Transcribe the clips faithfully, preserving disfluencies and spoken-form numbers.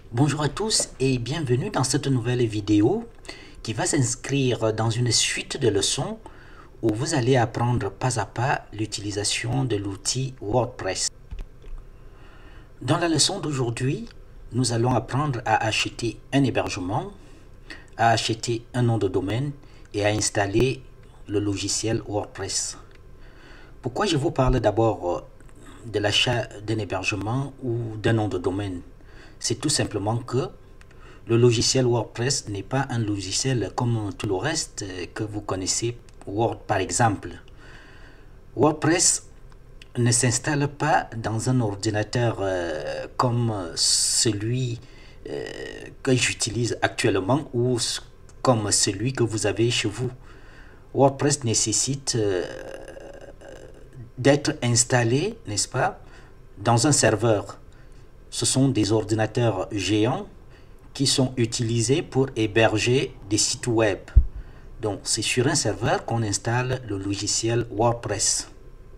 Bonjour à tous et bienvenue dans cette nouvelle vidéo qui va s'inscrire dans une suite de leçons où vous allez apprendre pas à pas l'utilisation de l'outil WordPress. Dans la leçon d'aujourd'hui, nous allons apprendre à acheter un hébergement, à acheter un nom de domaine et à installer le logiciel WordPress. Pourquoi je vous parle d'abord de l'achat d'un hébergement ou d'un nom de domaine? C'est tout simplement que le logiciel WordPress n'est pas un logiciel comme tout le reste que vous connaissez, Word par exemple. WordPress ne s'installe pas dans un ordinateur euh, comme celui euh, que j'utilise actuellement ou comme celui que vous avez chez vous. WordPress nécessite euh, d'être installé, n'est-ce pas, dans un serveur. Ce sont des ordinateurs géants qui sont utilisés pour héberger des sites web. Donc, c'est sur un serveur qu'on installe le logiciel WordPress.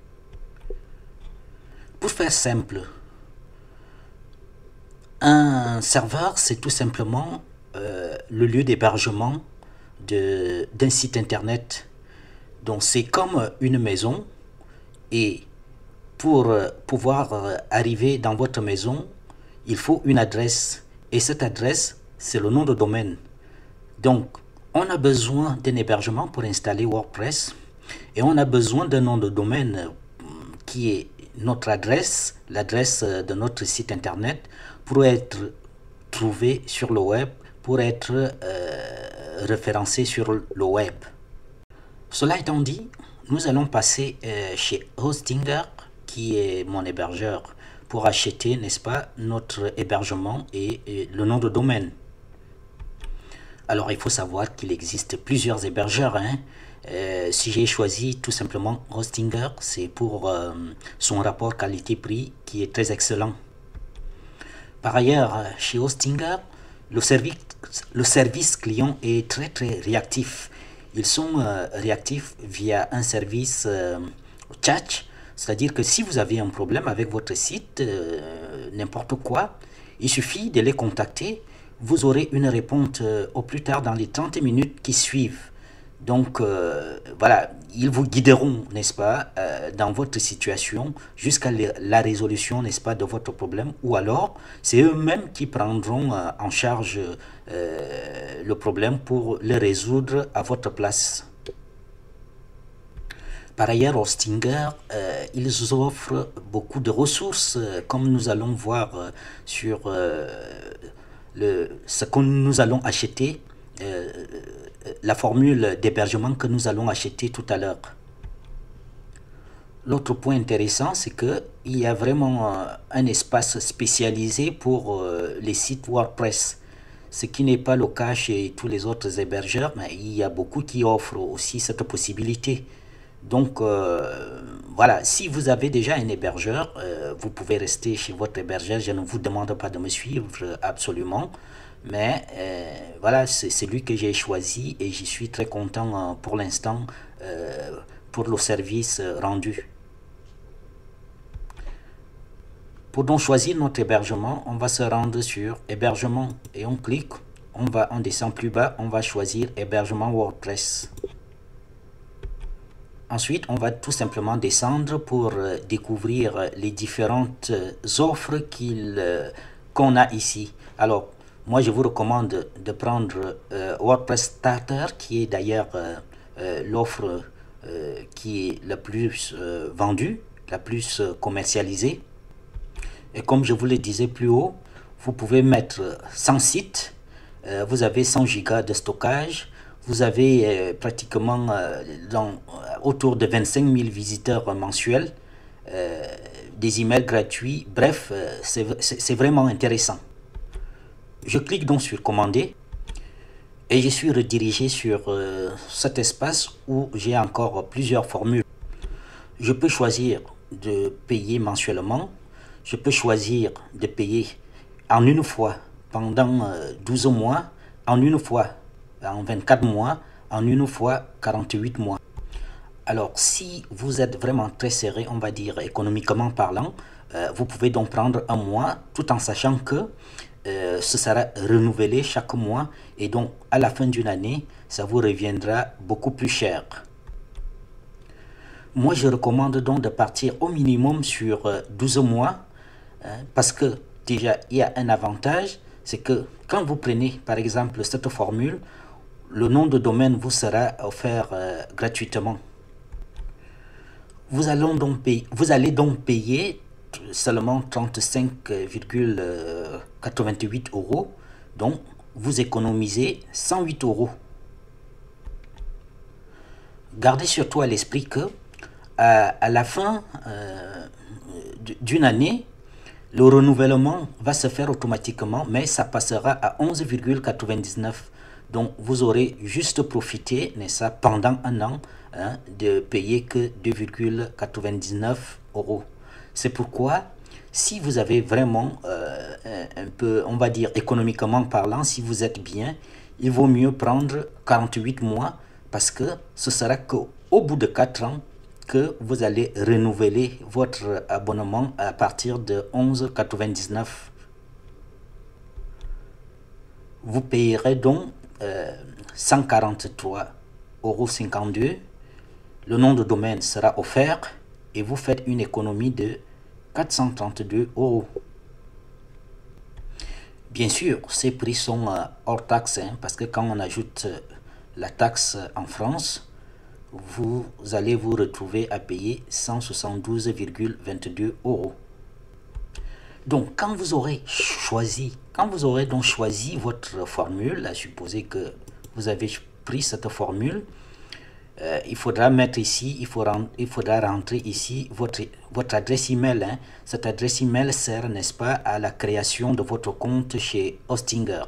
Pour faire simple, un serveur, c'est tout simplement euh, le lieu d'hébergement d'un site internet. Donc, c'est comme une maison et pour euh, pouvoir euh, arriver dans votre maison, il faut une adresse. Et cette adresse, c'est le nom de domaine. Donc, on a besoin d'un hébergement pour installer WordPress et on a besoin d'un nom de domaine qui est notre adresse, l'adresse de notre site internet pour être trouvé sur le web, pour être euh, référencé sur le web. Cela étant dit, nous allons passer euh, chez Hostinger, qui est mon hébergeur, pour acheter, n'est-ce pas, notre hébergement et, et le nom de domaine. Alors, il faut savoir qu'il existe plusieurs hébergeurs. Hein. Euh, si j'ai choisi tout simplement Hostinger, c'est pour euh, son rapport qualité-prix qui est très excellent. Par ailleurs, chez Hostinger, le service, le service client est très très réactif. Ils sont euh, réactifs via un service euh, chat, c'est-à-dire que si vous avez un problème avec votre site, euh, n'importe quoi, il suffit de les contacter. Vous aurez une réponse euh, au plus tard dans les trente minutes qui suivent. Donc euh, voilà, ils vous guideront, n'est-ce pas, euh, dans votre situation jusqu'à la résolution, n'est-ce pas, de votre problème. Ou alors, c'est eux-mêmes qui prendront euh, en charge euh, le problème pour le résoudre à votre place. Par ailleurs, Hostinger, euh, ils offrent beaucoup de ressources, euh, comme nous allons voir euh, sur euh, le, ce que nous allons acheter, euh, la formule d'hébergement que nous allons acheter tout à l'heure. L'autre point intéressant, c'est qu'il y a vraiment euh, un espace spécialisé pour euh, les sites WordPress, ce qui n'est pas le cas chez tous les autres hébergeurs, mais il y a beaucoup qui offrent aussi cette possibilité. Donc euh, voilà, si vous avez déjà un hébergeur, euh, vous pouvez rester chez votre hébergeur. Je ne vous demande pas de me suivre absolument, mais euh, voilà, c'est celui que j'ai choisi et j'y suis très content euh, pour l'instant euh, pour le service rendu. Pour donc choisir notre hébergement, on va se rendre sur hébergement et on clique, on va, on descend plus bas, on va choisir hébergement WordPress. Ensuite, on va tout simplement descendre pour euh, découvrir les différentes euh, offres qu'il, euh, qu'on a ici. Alors, moi, je vous recommande de prendre euh, WordPress Starter, qui est d'ailleurs euh, euh, l'offre euh, qui est la plus euh, vendue, la plus euh, commercialisée. Et comme je vous le disais plus haut, vous pouvez mettre cent sites, euh, vous avez cent gigas de stockage, vous avez euh, pratiquement euh, dans, autour de vingt-cinq mille visiteurs mensuels, euh, des emails gratuits, bref, euh, c'est vraiment intéressant. Je clique donc sur commander et je suis redirigé sur euh, cet espace où j'ai encore plusieurs formules. Je peux choisir de payer mensuellement, je peux choisir de payer en une fois pendant euh, douze mois, en une fois en vingt-quatre mois, en une fois quarante-huit mois. Alors, si vous êtes vraiment très serré, on va dire économiquement parlant, euh, vous pouvez donc prendre un mois tout en sachant que euh, ce sera renouvelé chaque mois et donc à la fin d'une année, ça vous reviendra beaucoup plus cher. Moi, je recommande donc de partir au minimum sur euh, douze mois hein, parce que déjà, il y a un avantage, c'est que quand vous prenez par exemple cette formule, le nom de domaine vous sera offert euh, gratuitement. Vous, allons donc payer, vous allez donc payer seulement trente-cinq virgule quatre-vingt-huit euros, donc vous économisez cent huit euros. Gardez surtout à l'esprit que à, à la fin euh, d'une année, le renouvellement va se faire automatiquement, mais ça passera à onze virgule quatre-vingt-dix-neuf. Donc, vous aurez juste profité, n'est-ce pas, pendant un an, hein, de payer que deux virgule quatre-vingt-dix-neuf euros. C'est pourquoi, si vous avez vraiment euh, un, un peu, on va dire économiquement parlant, si vous êtes bien, il vaut mieux prendre quarante-huit mois parce que ce sera qu'au bout de quatre ans que vous allez renouveler votre abonnement à partir de onze virgule quatre-vingt-dix-neuf. Vous payerez donc euh, cent quarante-trois euros cinquante-deux. Le nom de domaine sera offert et vous faites une économie de quatre cent trente-deux euros. Bien sûr, ces prix sont euh, hors taxe hein, parce que quand on ajoute euh, la taxe en France, vous allez vous retrouver à payer cent soixante-douze virgule vingt-deux euros. Donc, quand vous aurez choisi, quand vous aurez donc choisi votre formule, à supposer que vous avez pris cette formule, euh, il faudra mettre ici, il faudra, il faudra rentrer ici votre, votre adresse email. Hein. Cette adresse email sert, n'est-ce pas, à la création de votre compte chez Hostinger.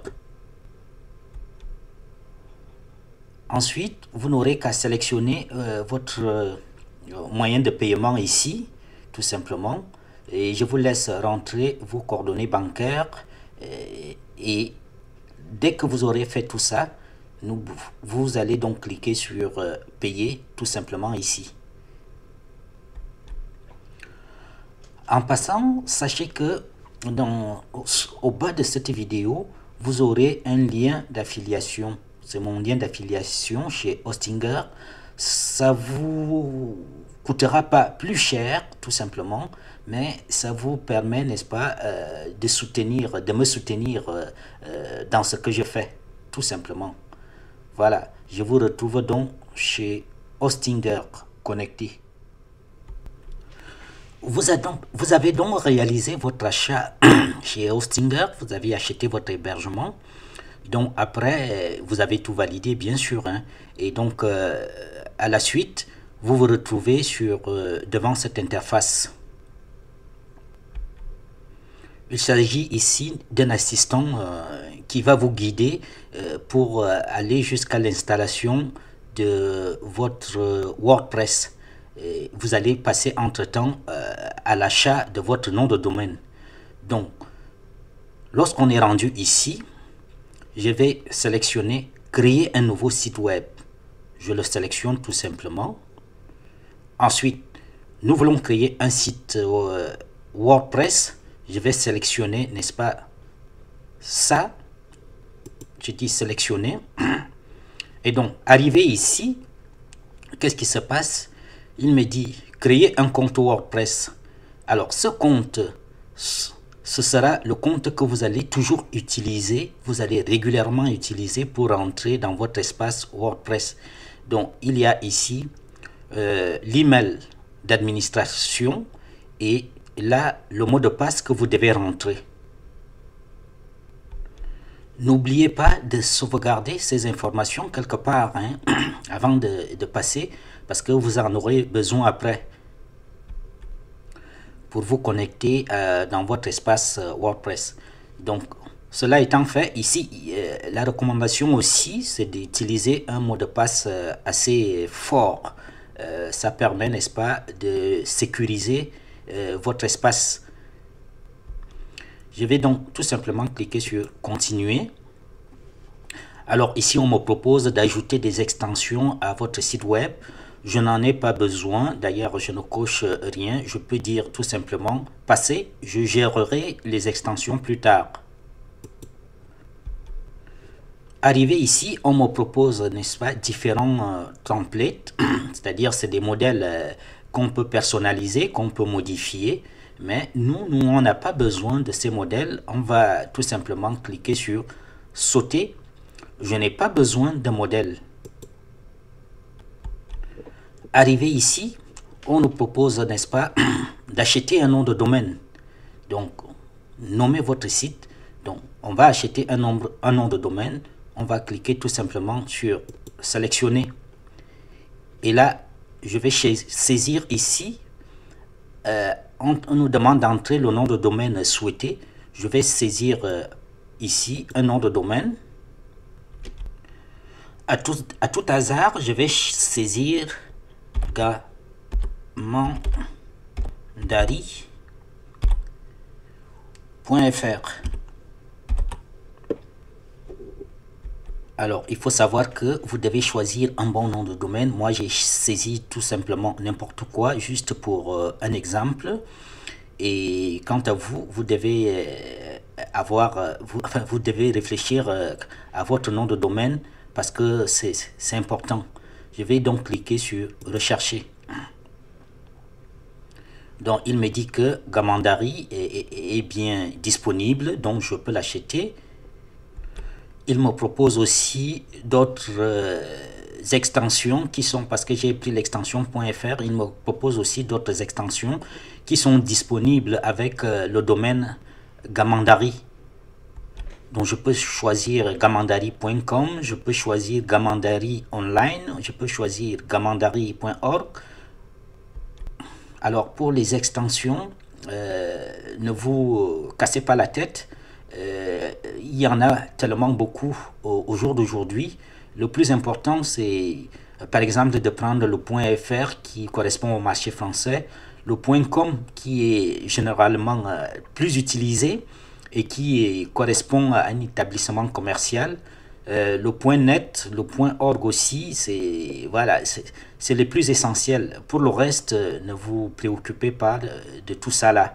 Ensuite, vous n'aurez qu'à sélectionner euh, votre euh, moyen de paiement ici, tout simplement. Et je vous laisse rentrer vos coordonnées bancaires et, et dès que vous aurez fait tout ça, nous, vous allez donc cliquer sur euh, payer tout simplement ici. En passant, sachez que dans, au, au bas de cette vidéo, vous aurez un lien d'affiliation. C'est mon lien d'affiliation chez Hostinger. Ça vous coûtera pas plus cher, tout simplement, mais ça vous permet, n'est-ce pas, euh, de soutenir, de me soutenir euh, euh, dans ce que je fais, tout simplement. Voilà, je vous retrouve donc chez Hostinger Connecté. Vous, donc, vous avez donc réalisé votre achat chez Hostinger, vous avez acheté votre hébergement. Donc après, vous avez tout validé, bien sûr. Hein, et donc, euh, à la suite, vous vous retrouvez sur, euh, devant cette interface. Il s'agit ici d'un assistant euh, qui va vous guider euh, pour euh, aller jusqu'à l'installation de votre euh, WordPress. Et vous allez passer entre-temps euh, à l'achat de votre nom de domaine. Donc, lorsqu'on est rendu ici, je vais sélectionner créer un nouveau site web. Je le sélectionne tout simplement. Ensuite, nous voulons créer un site euh, WordPress. Je vais sélectionner, n'est-ce pas, ça. Je dis sélectionner. Et donc, arrivé ici, qu'est-ce qui se passe? Il me dit créer un compte WordPress. Alors, ce compte, ce sera le compte que vous allez toujours utiliser, vous allez régulièrement utiliser pour entrer dans votre espace WordPress. Donc, il y a ici euh, l'email d'administration et là, le mot de passe que vous devez rentrer. N'oubliez pas de sauvegarder ces informations quelque part hein, avant de, de passer parce que vous en aurez besoin après pour vous connecter euh, dans votre espace euh, WordPress. Donc, cela étant fait, ici, euh, la recommandation aussi, c'est d'utiliser un mot de passe euh, assez fort. Euh, ça permet, n'est-ce pas, de sécuriser euh, votre espace. Je vais donc tout simplement cliquer sur continuer. Alors ici, on me propose d'ajouter des extensions à votre site web. Je n'en ai pas besoin, d'ailleurs je ne coche rien, je peux dire tout simplement passer, je gérerai les extensions plus tard. Arrivé ici, on me propose, n'est-ce pas, différents euh, templates, c'est-à-dire c'est des modèles euh, qu'on peut personnaliser, qu'on peut modifier, mais nous, nous on n'a pas besoin de ces modèles. On va tout simplement cliquer sur sauter. Je n'ai pas besoin de modèle. Arrivé ici, on nous propose, n'est-ce pas, d'acheter un nom de domaine. Donc, nommez votre site. Donc, on va acheter un, nombre, un nom de domaine. On va cliquer tout simplement sur sélectionner. Et là, je vais saisir ici. Euh, on, on nous demande d'entrer le nom de domaine souhaité. Je vais saisir euh, ici un nom de domaine. À tout, à tout hasard, je vais saisir gamandari point F R. Alors, il faut savoir que vous devez choisir un bon nom de domaine. Moi, j'ai saisi tout simplement n'importe quoi, juste pour euh, un exemple. Et quant à vous, vous devez euh, avoir, euh, vous, enfin, vous devez réfléchir euh, à votre nom de domaine parce que c'est important. Je vais donc cliquer sur rechercher. Donc, il me dit que Gamandari est, est, est bien disponible, donc je peux l'acheter. Il me propose aussi d'autres euh, extensions qui sont, parce que j'ai pris l'extension .fr, il me propose aussi d'autres extensions qui sont disponibles avec euh, le domaine Gamandari. Donc je peux choisir gamandari point com, je peux choisir Gamandari online, je peux choisir gamandari point org. Alors pour les extensions, euh, ne vous cassez pas la tête. Euh, il y en a tellement beaucoup au, au jour d'aujourd'hui. Le plus important, c'est par exemple de prendre le .fr qui correspond au marché français, le .com qui est généralement euh, plus utilisé et qui est, correspond à un établissement commercial. Euh, le .net, le .org aussi, c'est voilà, c'est les plus essentiels. Pour le reste, ne vous préoccupez pas de, de tout ça là.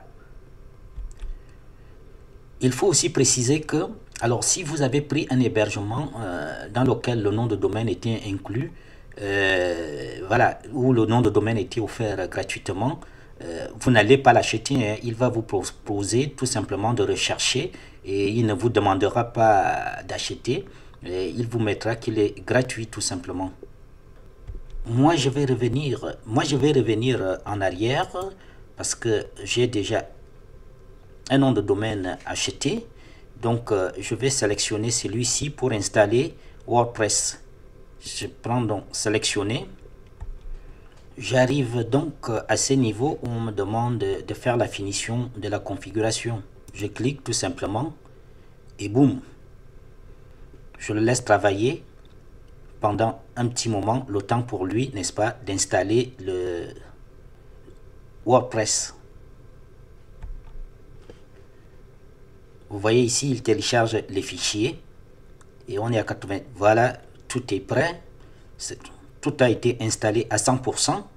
Il faut aussi préciser que, alors si vous avez pris un hébergement euh, dans lequel le nom de domaine était inclus, euh, voilà, où le nom de domaine était offert gratuitement, euh, vous n'allez pas l'acheter, hein. Il va vous proposer tout simplement de rechercher et il ne vous demandera pas d'acheter, il vous mettra qu'il est gratuit tout simplement. Moi je vais revenir, moi je vais revenir en arrière parce que j'ai déjà un nom de domaine acheté, donc euh, je vais sélectionner celui-ci pour installer WordPress. Je prends donc sélectionner. J'arrive donc à ce niveau où on me demande de faire la finition de la configuration. Je clique tout simplement et boum, je le laisse travailler pendant un petit moment, le temps pour lui, n'est-ce pas, d'installer le WordPress. Vous voyez ici, il télécharge les fichiers et on est à quatre-vingts. Voilà, tout est prêt. Tout a été installé à cent pour cent.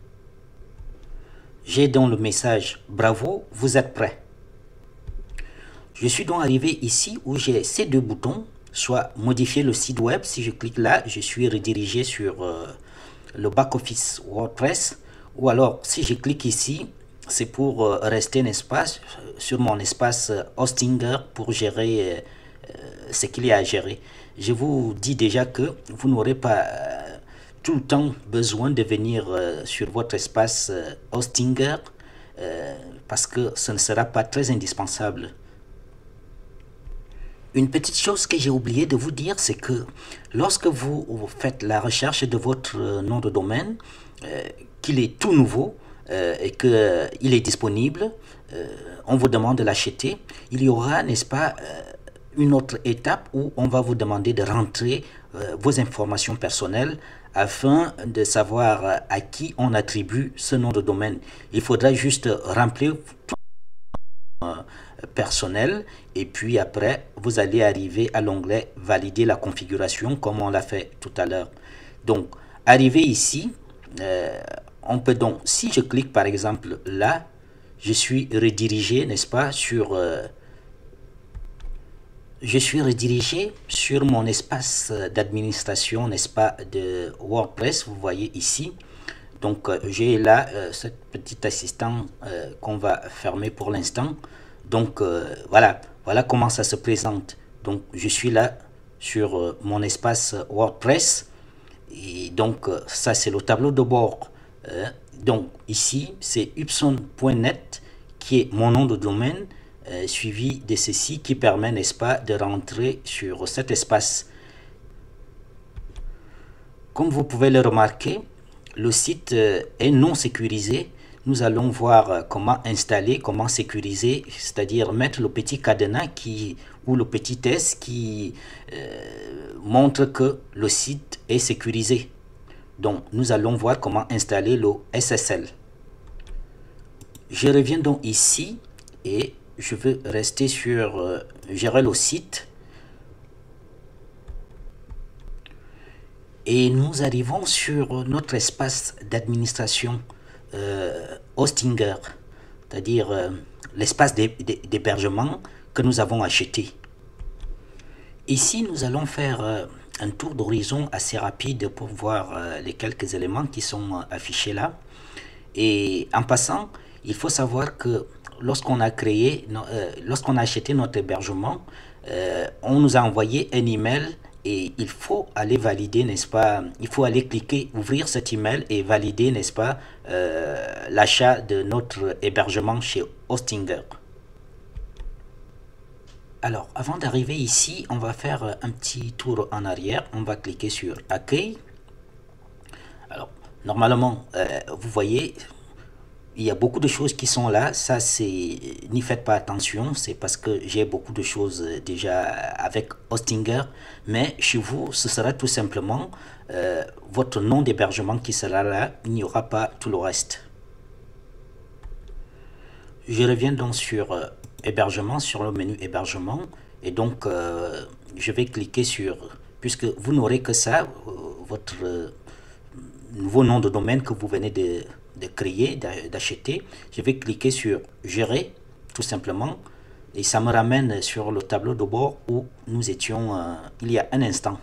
J'ai donc le message bravo, vous êtes prêt. Je suis donc arrivé ici où j'ai ces deux boutons, soit modifier le site web. Si je clique là, je suis redirigé sur euh, le back-office WordPress. Ou alors, si je clique ici, c'est pour euh, rester, n'est-ce pas, sur mon espace euh, Hostinger pour gérer euh, ce qu'il y a à gérer. Je vous dis déjà que vous n'aurez pas euh, tout le temps besoin de venir euh, sur votre espace euh, Hostinger euh, parce que ce ne sera pas très indispensable. Une petite chose que j'ai oublié de vous dire, c'est que lorsque vous, vous faites la recherche de votre euh, nom de domaine, euh, qu'il est tout nouveau, Euh, et qu'il euh, est disponible, euh, on vous demande de l'acheter, il y aura, n'est-ce pas, euh, une autre étape où on va vous demander de rentrer euh, vos informations personnelles afin de savoir euh, à qui on attribue ce nom de domaine. Il faudra juste remplir euh, personnel et puis après vous allez arriver à l'onglet valider la configuration comme on l'a fait tout à l'heure. Donc arrivé ici, euh, on peut donc, si je clique par exemple là, je suis redirigé, n'est-ce pas, sur euh, je suis redirigé sur mon espace d'administration, n'est-ce pas, de WordPress, vous voyez ici. Donc euh, j'ai là euh, cette petite assistant euh, qu'on va fermer pour l'instant. Donc euh, voilà, voilà comment ça se présente. Donc je suis là sur euh, mon espace WordPress. Et donc euh, ça c'est le tableau de bord. Euh, donc ici c'est upson point net qui est mon nom de domaine, euh, suivi de ceci qui permet, n'est-ce pas, de rentrer sur cet espace. Comme vous pouvez le remarquer, le site euh, est non sécurisé. Nous allons voir euh, comment installer, comment sécuriser, c'est-à-dire mettre le petit cadenas qui, ou le petit S qui euh, montre que le site est sécurisé. Donc, nous allons voir comment installer le S S L. Je reviens donc ici et je veux rester sur euh, gérer le site. Et nous arrivons sur notre espace d'administration euh, Hostinger, c'est-à-dire euh, l'espace d'hébergement que nous avons acheté. Ici, nous allons faire euh, un tour d'horizon assez rapide pour voir euh, les quelques éléments qui sont euh, affichés là. Et en passant, il faut savoir que lorsqu'on a créé, euh, lorsqu'on a acheté notre hébergement, euh, on nous a envoyé un email. Et il faut aller valider, n'est-ce pas? Il faut aller cliquer, ouvrir cet email et valider, n'est-ce pas, euh, l'achat de notre hébergement chez Hostinger. Alors, avant d'arriver ici, on va faire un petit tour en arrière. On va cliquer sur Accueil. Alors, normalement, euh, vous voyez, il y a beaucoup de choses qui sont là. Ça, c'est, n'y faites pas attention, c'est parce que j'ai beaucoup de choses déjà avec Hostinger. Mais chez vous, ce sera tout simplement euh, votre nom d'hébergement qui sera là. Il n'y aura pas tout le reste. Je reviens donc sur euh, hébergement, sur le menu hébergement. Et donc, euh, je vais cliquer sur, puisque vous n'aurez que ça, euh, votre euh, nouveau nom de domaine que vous venez de de créer, d'acheter, je vais cliquer sur gérer tout simplement et ça me ramène sur le tableau de bord où nous étions euh, il y a un instant.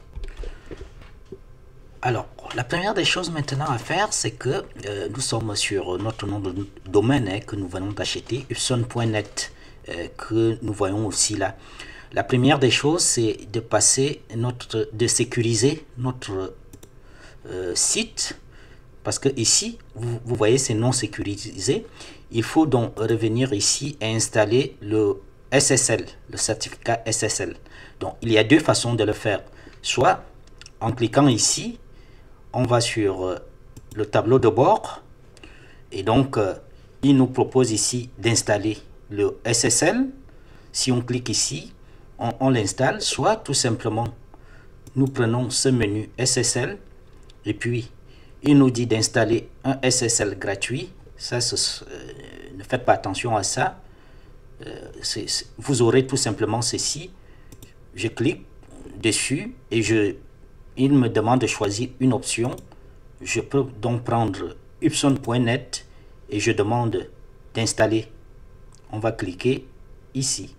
Alors, la première des choses maintenant à faire, c'est que euh, nous sommes sur notre nom de domaine hein, que nous venons d'acheter, upson point net, euh, que nous voyons aussi là. La première des choses, c'est de passer notre, de sécuriser notre euh, site. Parce que ici, vous, vous voyez, c'est non sécurisé. Il faut donc revenir ici et installer le S S L, le certificat S S L. Donc, il y a deux façons de le faire. Soit, en cliquant ici, on va sur euh, le tableau de bord. Et donc, euh, il nous propose ici d'installer le S S L. Si on clique ici, on, on l'installe. Soit, tout simplement, nous prenons ce menu S S L et puis il nous dit d'installer un S S L gratuit. Ça, ce, euh, ne faites pas attention à ça. Euh, c'est, c'est, vous aurez tout simplement ceci. Je clique dessus et je, il me demande de choisir une option. Je peux donc prendre upson point net et je demande d'installer. On va cliquer ici.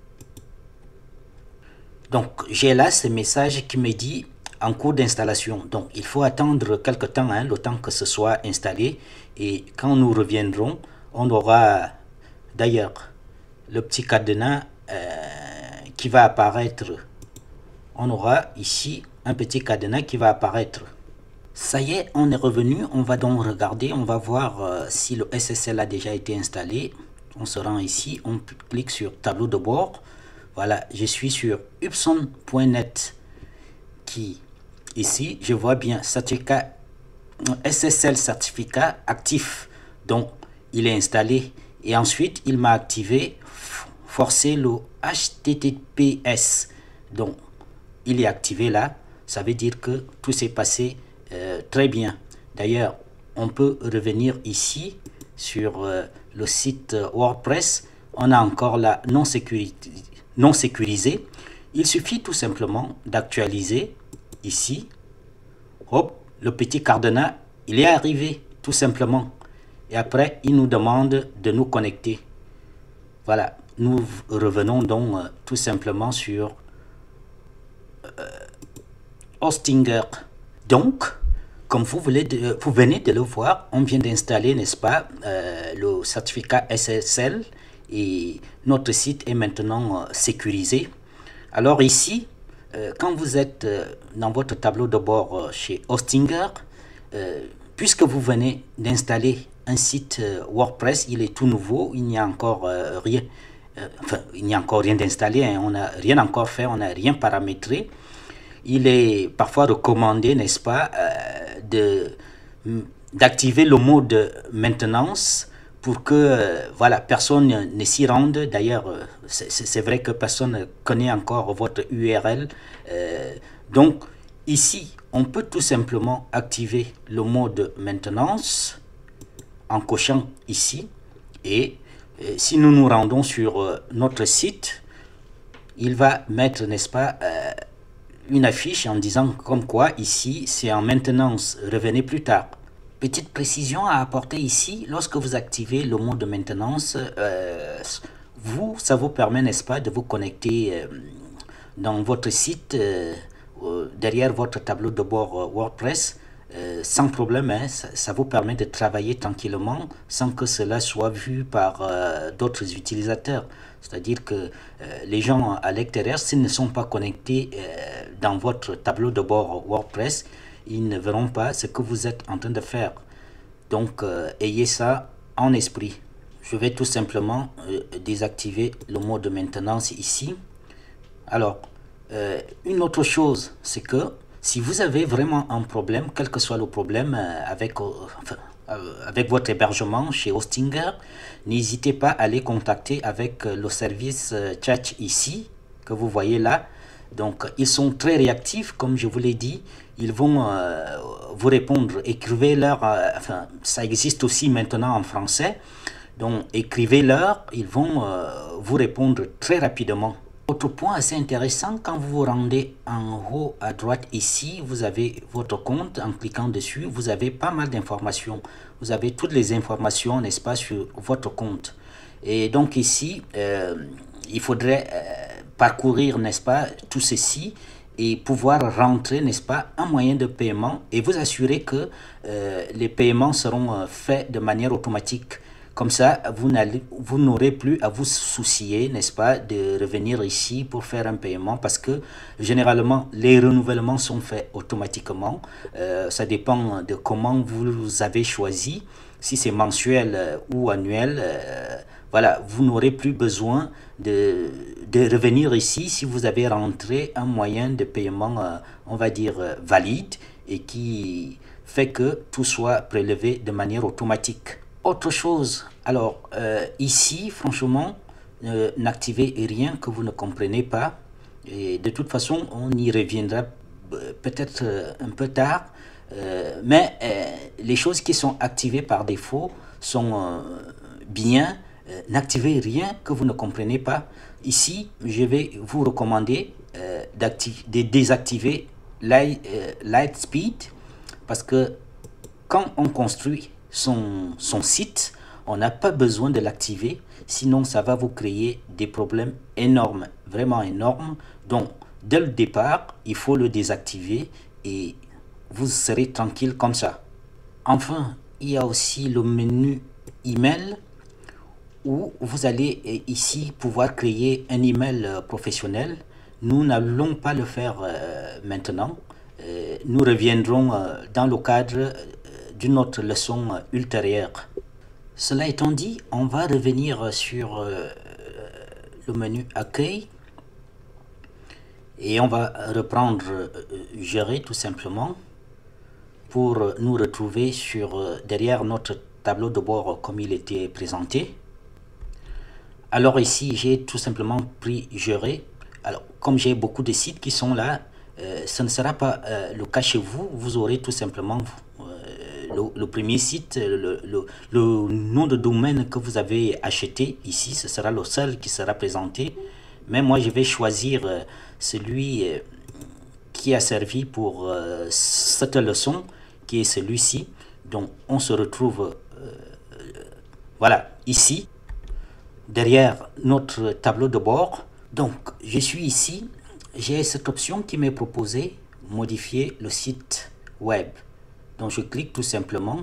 Donc, j'ai là ce message qui me dit en cours d'installation. Donc, il faut attendre quelque temps, hein, le temps que ce soit installé. Et quand nous reviendrons, on aura d'ailleurs le petit cadenas euh, qui va apparaître. On aura ici un petit cadenas qui va apparaître. Ça y est, on est revenu. On va donc regarder. On va voir euh, si le S S L a déjà été installé. On se rend ici. On clique sur tableau de bord. Voilà, je suis sur upson point net qui... Ici, je vois bien certificat S S L certificat actif. Donc, il est installé. Et ensuite, il m'a activé forcer le H T T P S. Donc, il est activé là. Ça veut dire que tout s'est passé euh, très bien. D'ailleurs, on peut revenir ici sur euh, le site WordPress. On a encore la non sécurité, non sécurisé. Il suffit tout simplement d'actualiser. Ici, hop, le petit cadenas, il est arrivé tout simplement. Et après, il nous demande de nous connecter. Voilà, nous revenons donc euh, tout simplement sur euh, Hostinger. Donc, comme vous, voulez de, vous venez de le voir, on vient d'installer, n'est-ce pas, euh, le certificat S S L et notre site est maintenant euh, sécurisé. Alors ici, euh, quand vous êtes euh, dans votre tableau de bord euh, chez Hostinger, euh, puisque vous venez d'installer un site euh, WordPress, il est tout nouveau, il n'y a encore euh, rien, euh, enfin, il n'y a encore rien d'installé, hein, on n'a rien encore fait, on n'a rien paramétré. Il est parfois recommandé, n'est-ce pas, euh, de d'activer le mode maintenance pour que euh, voilà, personne ne s'y rende. D'ailleurs, euh, c'est vrai que personne ne connaît encore votre U R L. Euh, donc, ici, on peut tout simplement activer le mode maintenance en cochant ici. Et euh, si nous nous rendons sur euh, notre site, il va mettre, n'est-ce pas, euh, une affiche en disant comme quoi ici c'est en maintenance, revenez plus tard. Petite précision à apporter ici, lorsque vous activez le mode de maintenance, euh, vous, ça vous permet, n'est-ce pas, de vous connecter euh, dans votre site, euh, derrière votre tableau de bord euh, WordPress, euh, sans problème, hein, ça, ça vous permet de travailler tranquillement sans que cela soit vu par euh, d'autres utilisateurs. C'est-à-dire que euh, les gens à l'extérieur, s'ils ne sont pas connectés euh, dans votre tableau de bord WordPress, ils ne verront pas ce que vous êtes en train de faire. Donc, euh, ayez ça en esprit. Je vais tout simplement euh, désactiver le mode de maintenance ici. Alors, euh, une autre chose, c'est que si vous avez vraiment un problème, quel que soit le problème euh, avec... Euh, enfin, avec votre hébergement chez Hostinger, n'hésitez pas à les contacter avec le service chat ici, que vous voyez là. Donc, ils sont très réactifs, comme je vous l'ai dit. Ils vont euh, vous répondre. Écrivez-leur, euh, enfin, ça existe aussi maintenant en français. Donc, écrivez-leur, ils vont euh, vous répondre très rapidement. Autre point assez intéressant, quand vous vous rendez en haut à droite ici, vous avez votre compte. En cliquant dessus, vous avez pas mal d'informations. Vous avez toutes les informations, n'est-ce pas, sur votre compte. Et donc ici, euh, il faudrait euh, parcourir, n'est-ce pas, tout ceci et pouvoir rentrer, n'est-ce pas, un moyen de paiement et vous assurer que euh, les paiements seront euh, faits de manière automatique. Comme ça, vous n'aurez plus à vous soucier, n'est-ce pas, de revenir ici pour faire un paiement parce que généralement, les renouvellements sont faits automatiquement. Euh, ça dépend de comment vous avez choisi, si c'est mensuel euh, ou annuel. Euh, voilà, vous n'aurez plus besoin de, de revenir ici si vous avez rentré un moyen de paiement, euh, on va dire, euh, valide et qui fait que tout soit prélevé de manière automatique. Autre chose, alors euh, ici, franchement, euh, n'activez rien que vous ne comprenez pas. Et de toute façon, on y reviendra peut-être euh, un peu tard. Euh, mais euh, les choses qui sont activées par défaut sont euh, bien. Euh, n'activez rien que vous ne comprenez pas. Ici, je vais vous recommander euh, de désactiver Light, euh, Lightspeed parce que quand on construit Son, son site, on n'a pas besoin de l'activer, sinon ça va vous créer des problèmes énormes, vraiment énormes. Donc, dès le départ, il faut le désactiver et vous serez tranquille comme ça. Enfin, il y a aussi le menu email où vous allez ici pouvoir créer un email professionnel. Nous n'allons pas le faire euh, maintenant. Euh, nous reviendrons euh, dans le cadre d'une autre leçon ultérieure. Cela étant dit, on va revenir sur euh, le menu accueil et on va reprendre euh, gérer tout simplement pour nous retrouver sur euh, derrière notre tableau de bord comme il était présenté. Alors ici j'ai tout simplement pris gérer. Alors comme j'ai beaucoup de sites qui sont là, euh, ce ne sera pas euh, le cas chez vous. Vous aurez tout simplement Le, le premier site, le, le, le nom de domaine que vous avez acheté ici, ce sera le seul qui sera présenté. Mais moi, je vais choisir celui qui a servi pour cette leçon, qui est celui-ci. Donc, on se retrouve, euh, voilà, ici. derrière notre tableau de bord. Donc, je suis ici, j'ai cette option qui m'est proposée, modifier le site web. Donc, je clique tout simplement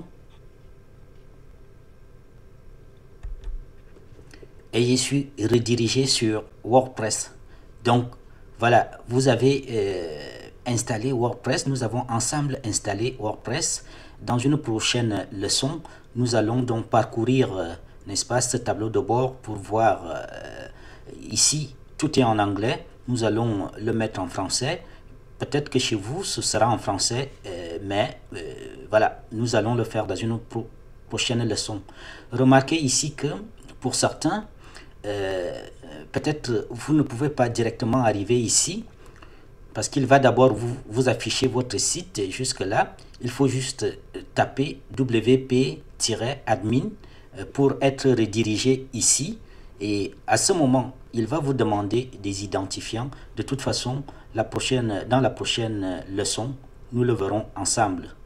et je suis redirigé sur WordPress. Donc, voilà, vous avez euh, installé WordPress. Nous avons ensemble installé WordPress. Dans une prochaine leçon, nous allons donc parcourir, euh, n'est-ce pas, ce tableau de bord pour voir euh, ici, tout est en anglais. Nous allons le mettre en français. Peut-être que chez vous, ce sera en français, euh, mais euh, voilà, nous allons le faire dans une pro prochaine leçon. Remarquez ici que pour certains, euh, peut-être vous ne pouvez pas directement arriver ici parce qu'il va d'abord vous, vous afficher votre site. Jusque là, il faut juste taper W P admin pour être redirigé ici, et à ce moment il va vous demander des identifiants. De toute façon, la prochaine, dans la prochaine leçon, nous le verrons ensemble.